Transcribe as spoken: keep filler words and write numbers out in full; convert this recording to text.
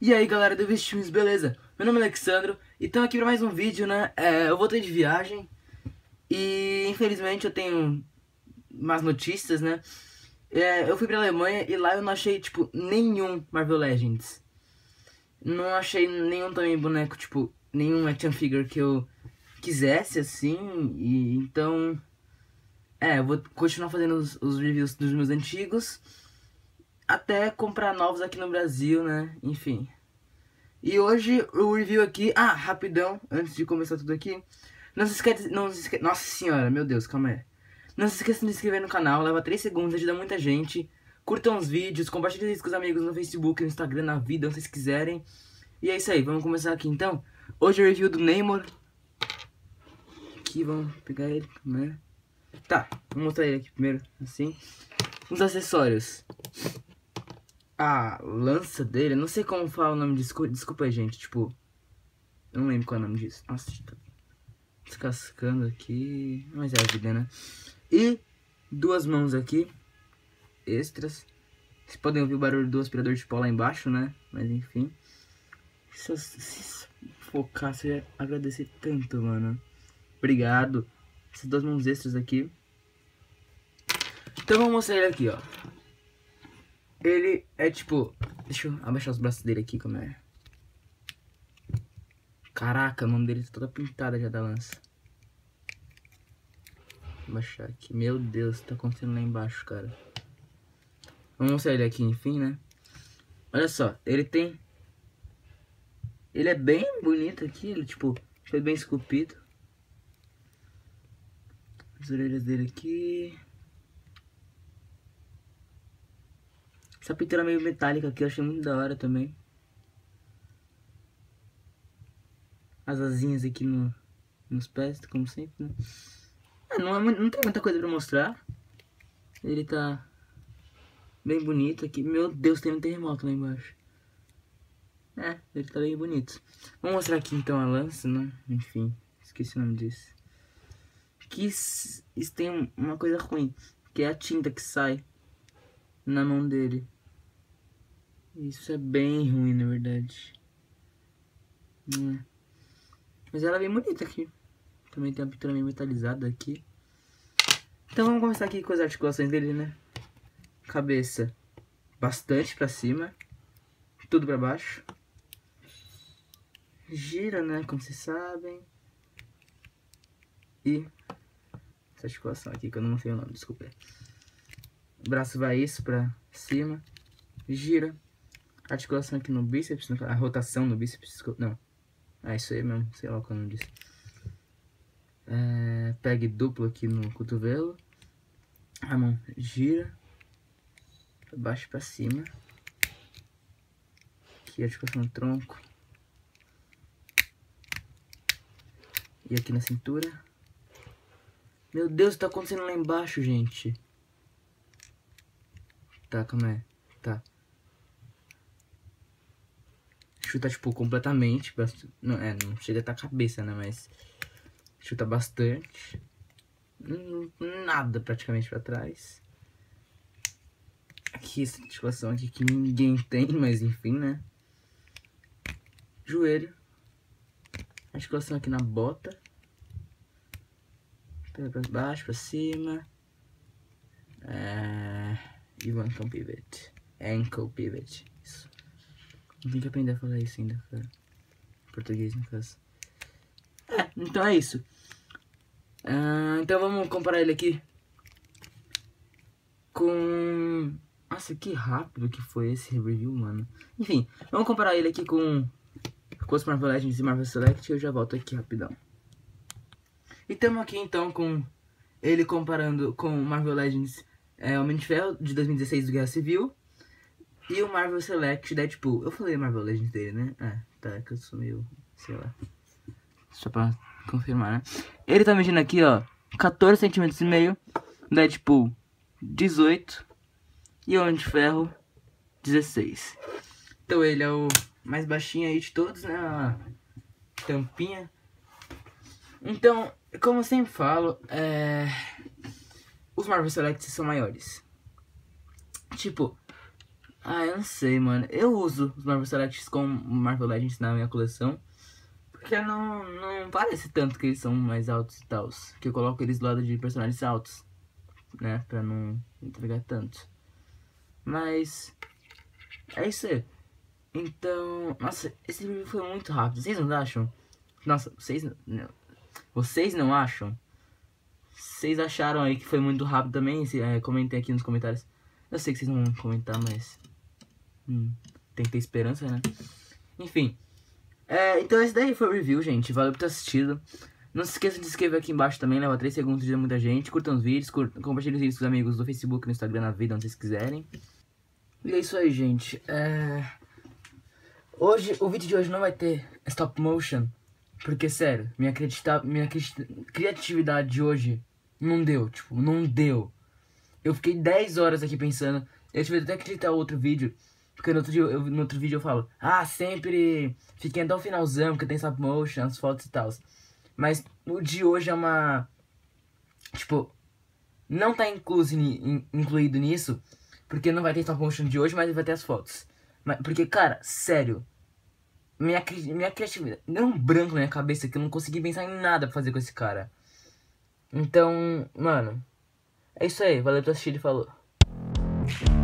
E aí galera do Vestimes, beleza? Meu nome é Alexandro e estamos aqui para mais um vídeo, né? É, eu voltei de viagem e infelizmente eu tenho más notícias, né? É, eu fui pra Alemanha e lá eu não achei, tipo, nenhum Marvel Legends. Não achei nenhum também boneco, tipo, nenhum action figure que eu quisesse, assim. E então, é, eu vou continuar fazendo os, os reviews dos meus antigos até comprar novos aqui no Brasil, né? Enfim. E hoje o review aqui, ah, rapidão, antes de começar tudo aqui, não se esquece, não se esquece, nossa senhora, meu Deus, calma aí. Não se esqueça de se inscrever no canal, leva três segundos, ajuda muita gente. Curtam os vídeos, compartilhem isso com os amigos no Facebook, no Instagram, na vida, onde vocês quiserem. E é isso aí, vamos começar aqui então. Hoje é o review do Namor. Aqui, vamos pegar ele, né? Tá, vou mostrar ele aqui primeiro, assim. Os acessórios. A lança dele, não sei como fala o nome disso, desculpa aí, gente, tipo, eu não lembro qual é o nome disso. Nossa, tá descascando aqui, mas é a vida, né? E duas mãos aqui, extras. Vocês podem ouvir o barulho do aspirador de pó lá embaixo, né? Mas enfim. Se eu se focar, você ia agradecer tanto, mano. Obrigado. Essas duas mãos extras aqui. Então vamos mostrar ele aqui, ó. Ele é tipo... Deixa eu abaixar os braços dele aqui, como é. Caraca, a mão dele tá toda pintada já da lança. Vou baixar aqui. Meu Deus, tá acontecendo lá embaixo, cara. Vamos mostrar ele aqui, enfim, né? Olha só, ele tem... Ele é bem bonito aqui, ele, tipo, foi bem esculpido. As orelhas dele aqui. Essa pintura meio metálica aqui, eu achei muito da hora também. As asinhas aqui no, nos pés, como sempre, né? É, não, é, não tem muita coisa pra mostrar. Ele tá bem bonito aqui. Meu Deus, tem um terremoto lá embaixo. É, ele tá bem bonito. Vamos mostrar aqui então a lança, né? Enfim, esqueci o nome disso. Que isso tem uma coisa ruim, que é a tinta que sai na mão dele. Isso é bem ruim, na verdade. Hum. Mas ela é bem bonita aqui. Também tem uma pintura meio metalizada aqui. Então vamos começar aqui com as articulações dele, né? Cabeça bastante pra cima. Tudo pra baixo. Gira, né? Como vocês sabem. E essa articulação aqui, que eu não sei o nome, desculpa. O braço vai isso pra cima. Gira. Articulação aqui no bíceps, a rotação no bíceps, não. Ah, isso aí mesmo, sei lá o que eu não disse. É, pegue duplo aqui no cotovelo. A mão gira. Pra baixo e pra cima. Aqui a articulação no tronco. E aqui na cintura. Meu Deus, o que tá acontecendo lá embaixo, gente? Tá, calma aí. Tá. Chuta, tipo, completamente. Não, é, não chega a estar a cabeça, né? Mas chuta bastante. Nada praticamente pra trás. Aqui, essa articulação aqui que ninguém tem, mas enfim, né? Joelho. Articulação aqui na bota. Pega pra baixo, pra cima. É... E o ankle pivot. Ankle pivot. Isso. Tem que aprender a falar isso ainda, cara. Português, no caso. É, então é isso. Uh, então vamos comparar ele aqui com... Nossa, que rápido que foi esse review, mano. Enfim, vamos comparar ele aqui com, com os Marvel Legends e Marvel Select. E eu já volto aqui rapidão. E estamos aqui então com ele comparando com o Marvel Legends é, Homem de Ferro de dois mil e dezesseis do Guerra Civil. E o Marvel Select Deadpool. Eu falei Marvel Legends dele, né? Ah, tá, que eu sou meio... sei lá. Só pra confirmar, né? Ele tá medindo aqui, ó, quatorze centímetros e meio. Deadpool, dezoito. E o Homem de Ferro, dezesseis. Então ele é o mais baixinho aí de todos, né? A tampinha. Então, como eu sempre falo, é... os Marvel Select são maiores. Tipo... Ah, eu não sei, mano. Eu uso os Marvel Selects com Marvel Legends na minha coleção. Porque não, não parece tanto que eles são mais altos e tal. Que eu coloco eles do lado de personagens altos, né? Pra não entregar tanto. Mas é isso aí. Então, nossa, esse vídeo foi muito rápido. Vocês não acham? Nossa, vocês não, vocês não acham? Vocês acharam aí que foi muito rápido também? Se, é, comentem aqui nos comentários. Eu sei que vocês não vão comentar, mas hum, tem que ter esperança, né? Enfim. É, então esse daí foi o review, gente. Valeu por ter assistido. Não se esqueçam de se inscrever aqui embaixo também, leva três segundos de muita gente. Curtam os vídeos, curtam, compartilhem os vídeos com os amigos do Facebook, no Instagram, na vida, onde vocês quiserem. E é isso aí, gente. É... Hoje, o vídeo de hoje não vai ter stop motion. Porque, sério, minha, criativa, minha cri criatividade de hoje não deu, tipo, não deu. Eu fiquei dez horas aqui pensando. Eu tive até que editar outro vídeo. Porque no outro, dia, eu, no outro vídeo eu falo, ah, sempre fiquem até o finalzão, porque tem stop motion, as fotos e tal. Mas o de hoje é uma... Tipo, não tá incluso, in, incluído nisso, porque não vai ter stop motion de hoje, mas vai ter as fotos. Mas, porque, cara, sério, minha, minha criatividade deu um branco na minha cabeça que eu não consegui pensar em nada pra fazer com esse cara. Então, mano, é isso aí. Valeu por assistir e falou.